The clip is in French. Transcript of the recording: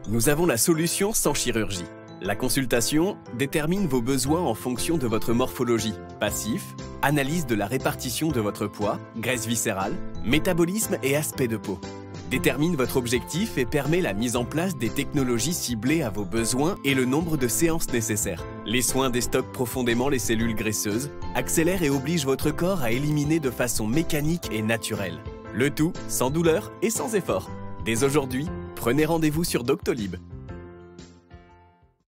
Nous avons la solution sans chirurgie. La consultation détermine vos besoins en fonction de votre morphologie, passif, analyse de la répartition de votre poids, graisse viscérale, métabolisme et aspect de peau. Détermine votre objectif et permet la mise en place des technologies ciblées à vos besoins et le nombre de séances nécessaires. Les soins déstockent profondément les cellules graisseuses, accélèrent et obligent votre corps à éliminer de façon mécanique et naturelle. Le tout sans douleur et sans effort. Dès aujourd'hui, prenez rendez-vous sur Doctolib.